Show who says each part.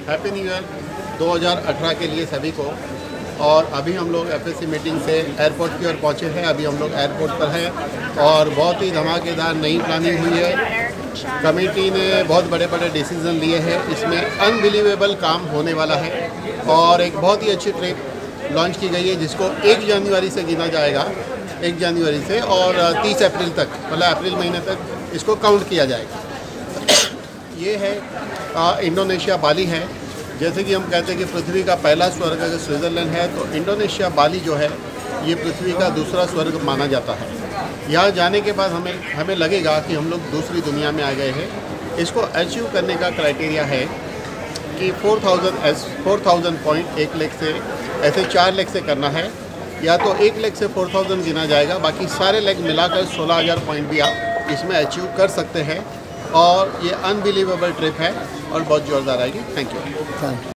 Speaker 1: Happy new year 2018 के लिए सभी को। और अभी हम लोग एफएससी मीटिंग से एयरपोर्ट की ओर पहुँचे हैं। अभी हम लोग एयरपोर्ट पर हैं और बहुत ही धमाकेदार नई प्लानिंग हुई है। कमेटी ने बहुत बड़े बड़े डिसीजन लिए हैं। इसमें अनबिलीवेबल काम होने वाला है और एक बहुत ही अच्छी ट्रिप लॉन्च की गई है जिसको 1 जनवरी से गिना जाएगा, 1 जनवरी से, और 30 अप्रैल तक, मतलब अप्रैल महीने तक इसको काउंट किया जाएगा। ये है इंडोनेशिया बाली है। जैसे कि हम कहते हैं कि पृथ्वी का पहला स्वर्ग अगर स्विट्ज़रलैंड है तो इंडोनेशिया बाली जो है ये पृथ्वी का दूसरा स्वर्ग माना जाता है। यहाँ जाने के बाद हमें लगेगा कि हम लोग दूसरी दुनिया में आ गए हैं। इसको अचीव करने का क्राइटेरिया है कि 4000 पॉइंट 1 लेग से, ऐसे 4 लेग से करना है, या तो 1 लेग से 4000 गिना जाएगा, बाकी सारे लेग मिलाकर 16000 पॉइंट भी आप इसमें अचीव कर सकते हैं। और ये अनबिलीवेबल ट्रिप है और बहुत जोरदार आएगी। Thank you.